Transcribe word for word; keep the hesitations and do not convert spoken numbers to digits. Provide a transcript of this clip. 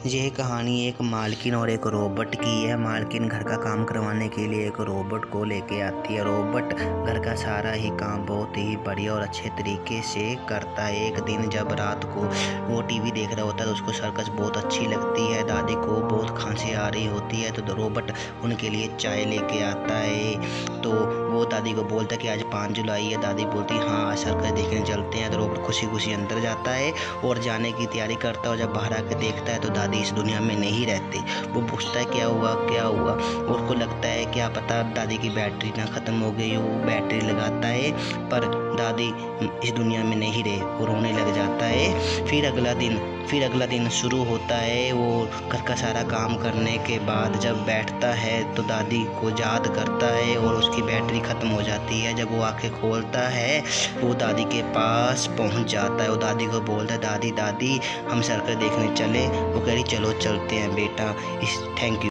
यह कहानी एक मालकिन और एक रोबोट की है। मालकिन घर का काम करवाने के लिए एक रोबोट को लेके आती है। रोबोट घर का सारा ही काम बहुत ही बढ़िया और अच्छे तरीके से करता है। एक दिन जब रात को वो टीवी देख रहा होता है तो उसको सर्कस बहुत अच्छी लगती है। दादी को बहुत खांसी आ रही होती है तो रोबोट उनके लिए चाय लेके आता है। तो वो दादी को बोलता है कि आज पाँच जुलाई है। दादी बोलती है हाँ आज सर्कस देखने चलते हैं। तो रोबोट खुशी खुशी अंदर जाता है और जाने की तैयारी करता है। और जब बाहर आके देखता है तो दादी इस दुनिया में नहीं रहती। वो पूछता है क्या हुआ क्या हुआ। उसको लगता है क्या पता दादी की बैटरी ना ख़त्म हो गई हो। वो बैटरी लगाता है पर दादी इस दुनिया में नहीं रहे और रोने लग जाता है। फिर अगला दिन फिर अगला दिन शुरू होता है। वो घर का सारा काम करने के बाद जब बैठता है तो दादी को याद करता है और उसकी बैटरी ख़त्म हो जाती है। जब वो आंखें खोलता है वो दादी के पास पहुंच जाता है। वो दादी को बोलता है दादी दादी हम सर्कस देखने चले। वो कह रही चलो चलते हैं बेटा। इस थैंक यू।